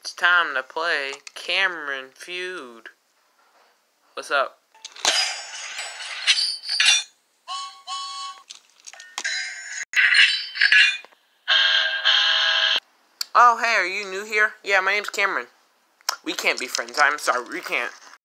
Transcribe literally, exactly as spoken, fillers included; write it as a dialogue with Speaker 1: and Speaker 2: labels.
Speaker 1: It's time to play Cameron Feud. What's up? Oh, hey, are you new here? Yeah, my name's Cameron. We can't be friends. I'm sorry, we can't.